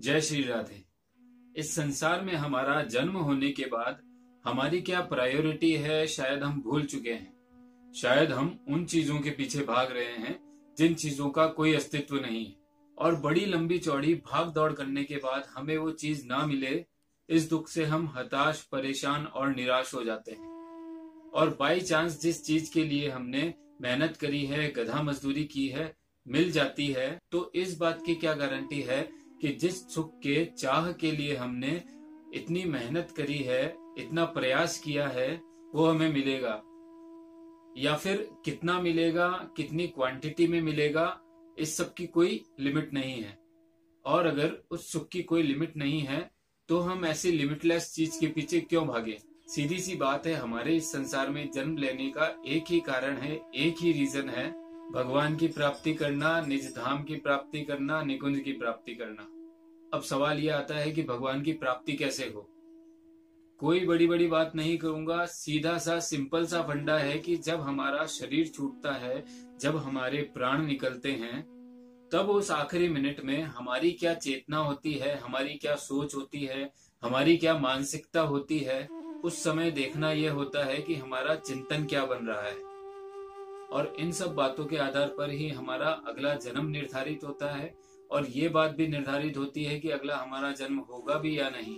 जय श्री राधे। इस संसार में हमारा जन्म होने के बाद हमारी क्या प्रायोरिटी है, शायद हम भूल चुके हैं। शायद हम उन चीजों के पीछे भाग रहे हैं जिन चीजों का कोई अस्तित्व नहीं है, और बड़ी लंबी चौड़ी भाग दौड़ करने के बाद हमें वो चीज ना मिले, इस दुख से हम हताश, परेशान और निराश हो जाते हैं। और बाई चांस जिस चीज के लिए हमने मेहनत करी है, गधा मजदूरी की है, मिल जाती है, तो इस बात की क्या गारंटी है कि जिस सुख के चाह के लिए हमने इतनी मेहनत करी है, इतना प्रयास किया है, वो हमें मिलेगा, या फिर कितना मिलेगा, कितनी क्वांटिटी में मिलेगा, इस सब की कोई लिमिट नहीं है। और अगर उस सुख की कोई लिमिट नहीं है तो हम ऐसी लिमिटलेस चीज के पीछे क्यों भागे। सीधी सी बात है, हमारे इस संसार में जन्म लेने का एक ही कारण है, एक ही रीजन है, भगवान की प्राप्ति करना, निज धाम की प्राप्ति करना, निकुंज की प्राप्ति करना। अब सवाल यह आता है कि भगवान की प्राप्ति कैसे हो। कोई बड़ी बड़ी बात नहीं करूंगा, सीधा सा सिंपल सा फंडा है कि जब हमारा शरीर छूटता है, जब हमारे प्राण निकलते हैं, तब उस आखिरी मिनट में हमारी क्या चेतना होती है, हमारी क्या सोच होती है, हमारी क्या मानसिकता होती है, उस समय देखना यह होता है कि हमारा चिंतन क्या बन रहा है। और इन सब बातों के आधार पर ही हमारा अगला जन्म निर्धारित होता है, और ये बात भी निर्धारित होती है कि अगला हमारा जन्म होगा भी या नहीं।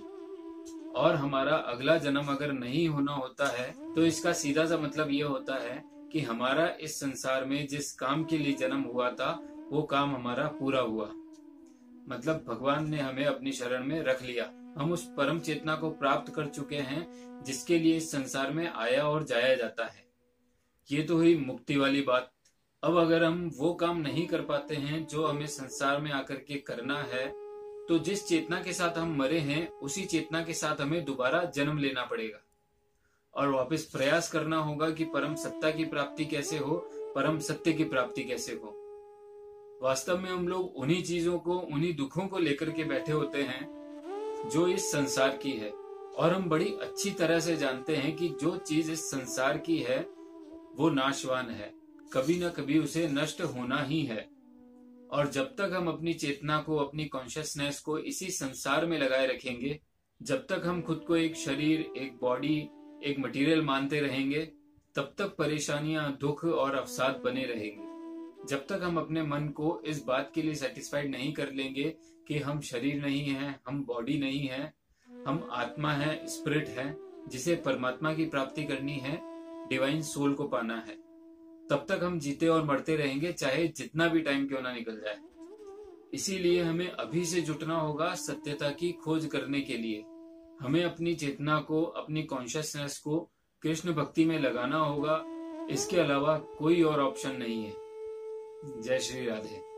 और हमारा अगला जन्म अगर नहीं होना होता है तो इसका सीधा सा मतलब ये होता है कि हमारा इस संसार में जिस काम के लिए जन्म हुआ था वो काम हमारा पूरा हुआ। मतलब भगवान ने हमें अपनी शरण में रख लिया, हम उस परम चेतना को प्राप्त कर चुके हैं जिसके लिए इस संसार में आया और जाया जाता है। ये तो हुई मुक्ति वाली बात। अब अगर हम वो काम नहीं कर पाते हैं जो हमें संसार में आकर के करना है, तो जिस चेतना के साथ हम मरे हैं उसी चेतना के साथ हमें दोबारा जन्म लेना पड़ेगा और वापस प्रयास करना होगा कि परम सत्ता की प्राप्ति कैसे हो, परम सत्य की प्राप्ति कैसे हो। वास्तव में हम लोग उन्हीं चीजों को, उन्हीं दुखों को लेकर के बैठे होते हैं जो इस संसार की है, और हम बड़ी अच्छी तरह से जानते हैं कि जो चीज इस संसार की है वो नाशवान है, कभी ना कभी उसे नष्ट होना ही है। और जब तक हम अपनी चेतना को, अपनी कॉन्शियसनेस को इसी संसार में लगाए रखेंगे, जब तक हम खुद को एक शरीर, एक बॉडी, एक मटेरियल मानते रहेंगे, तब तक परेशानियां, दुख और अवसाद बने रहेंगे। जब तक हम अपने मन को इस बात के लिए सेटिस्फाइड नहीं कर लेंगे कि हम शरीर नहीं है, हम बॉडी नहीं है, हम आत्मा है, स्पिरिट है, जिसे परमात्मा की प्राप्ति करनी है, डिवाइन सोल को पाना है, तब तक हम जीते और मरते रहेंगे, चाहे जितना भी टाइम क्यों ना निकल जाए। इसीलिए हमें अभी से जुटना होगा सत्यता की खोज करने के लिए। हमें अपनी चेतना को, अपनी कॉन्शियसनेस को कृष्ण भक्ति में लगाना होगा। इसके अलावा कोई और ऑप्शन नहीं है। जय श्री राधे।